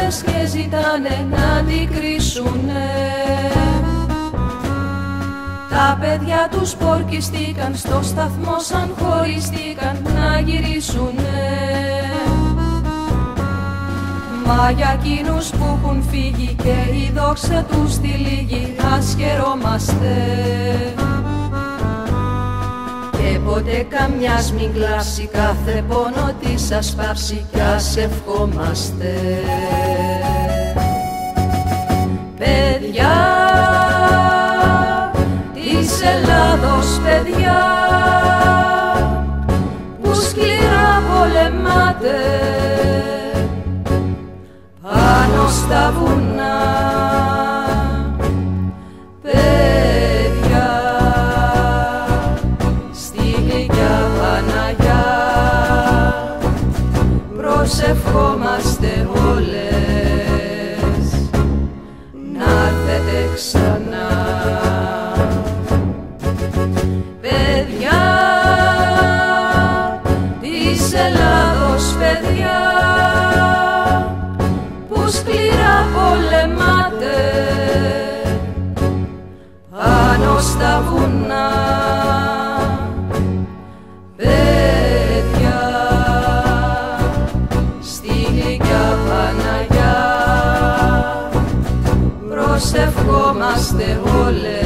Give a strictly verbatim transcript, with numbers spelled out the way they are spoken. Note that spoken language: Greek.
μάγκες και ζητάνε να την κρίσουνε. Τα παιδιά τους πορκιστήκαν στο σταθμό σαν χωρίστηκαν να γυρίσουνε. Μα για εκείνους που έχουν φύγει και η δόξα τους στη λίγη ας χαιρόμαστε. Και ποτέ καμιάς μην κλάψει, κάθε πόνο της ας πάψει κι ας ευχόμαστε. Παιδιά της Ελλάδος, παιδιά που σκληρά πολεμάτε πάνω στα βουνά, παιδιά στη γλυκιά Παναγιά προσευχόμαστε όλες να έρθετε ξανά. Παιδιά της Ελλάδος, παιδιά που σκληρά πολεμάτε πάνω στα βουνά, παιδιά στη γλυκιά Παναγιά προσευχόμαστε όλες